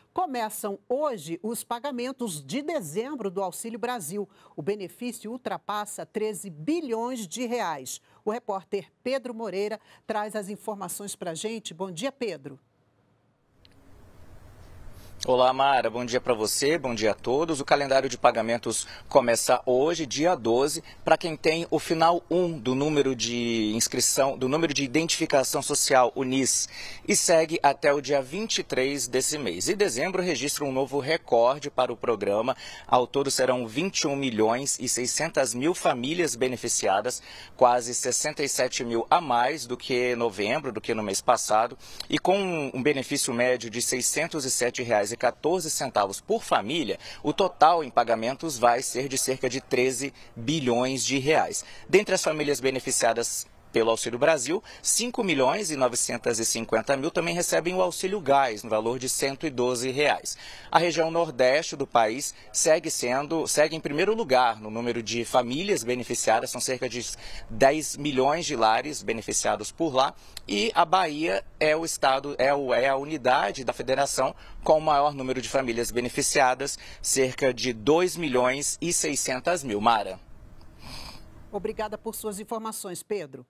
Começam hoje os pagamentos de dezembro do Auxílio Brasil. O benefício ultrapassa 13 bilhões de reais. O repórter Pedro Moreira traz as informações para a gente. Bom dia, Pedro. Olá, Mara. Bom dia para você, bom dia a todos. O calendário de pagamentos começa hoje, dia 12, para quem tem o final 1 do número de inscrição, do número de identificação social, o NIS, e segue até o dia 23 desse mês. E dezembro registra um novo recorde para o programa. Ao todo serão 21 milhões e 600 mil famílias beneficiadas, quase 67 mil a mais do que novembro, do que no mês passado, e com um benefício médio de R$ 607,14 por família, o total em pagamentos vai ser de cerca de 13 bilhões de reais. Dentre as famílias beneficiadas pelo Auxílio Brasil, 5 milhões e 950 mil também recebem o Auxílio Gás, no valor de R$ 112. A região nordeste do país segue em primeiro lugar no número de famílias beneficiadas, são cerca de 10 milhões de lares beneficiados por lá, e a Bahia é o estado, é a unidade da federação com o maior número de famílias beneficiadas, cerca de 2 milhões e 600 mil. Mara. Obrigada por suas informações, Pedro.